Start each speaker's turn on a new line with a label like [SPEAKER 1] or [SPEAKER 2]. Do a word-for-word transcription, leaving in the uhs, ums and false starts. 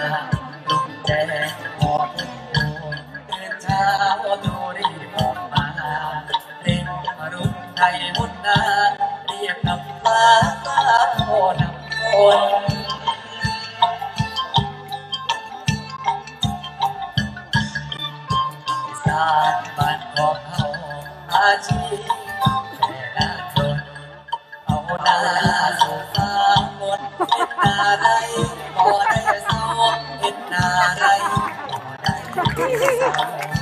[SPEAKER 1] ลุงแดงหอบเดินเช้าดูรีบออกมาเร่งมารุกไทยมุนนาเรียกนำฟ้าโอนำคนสานบ้านของเขาอาชีพแต่ละคนเอาหน้าสู่ฟ้าบนเห็นหน้าไรบ่ได้เศร้าเห็นหน้าไรบ่ได้เศร้า